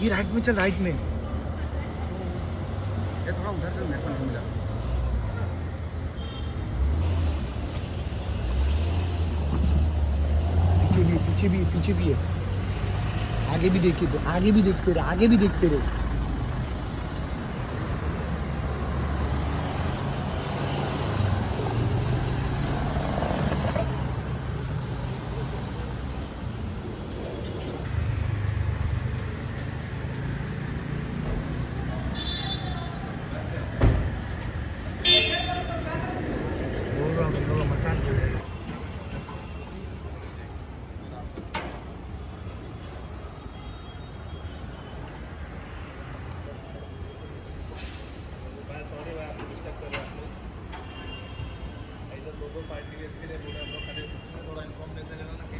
ये राइट में चल, राइट में। ये थोड़ा उधर से मेरे को नहीं मिला। पीछे भी, पीछे भी, पीछे भी है। आगे भी देखते रहे, आगे भी देखते रहे, आगे भी देखते रहे। सॉरी भाई, आपको डिस्टर्ब कर रहा हूँ। इधर लोगों पार्टी के इसके लिए बोला हम लोग, खाली थोड़ा इन्फॉर्म देते रहना ना।